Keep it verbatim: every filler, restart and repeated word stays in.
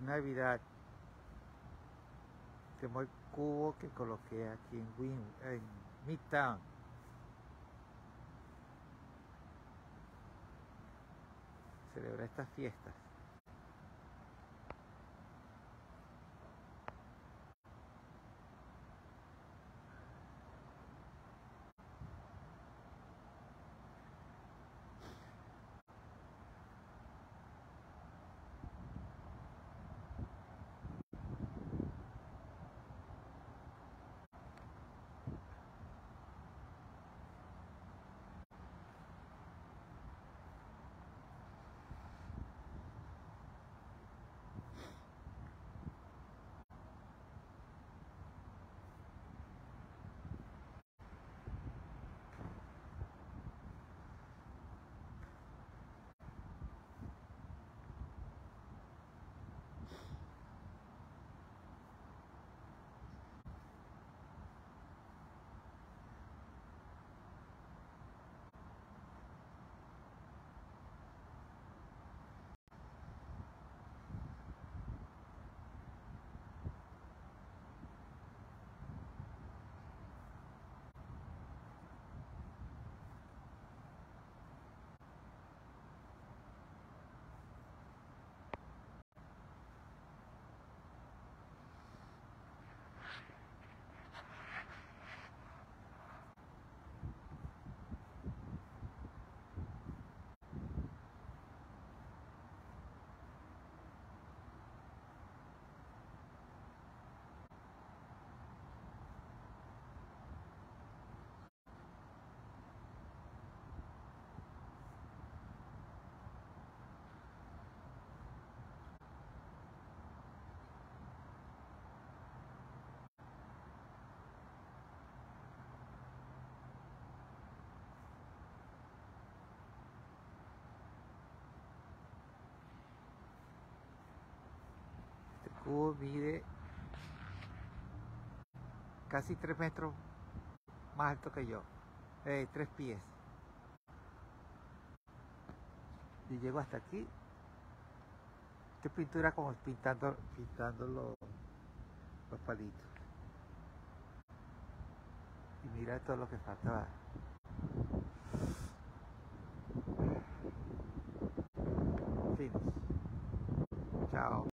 Navidad. Tengo el cubo que coloqué aquí en, Win, en Midtown. Celebra estas fiestas. Este cubo mide casi tres metros más alto que yo, eh, tres pies. Y llego hasta aquí. Esta pintura como pintando, pintando los, los palitos. Y mira todo lo que faltaba. Finish. Chao.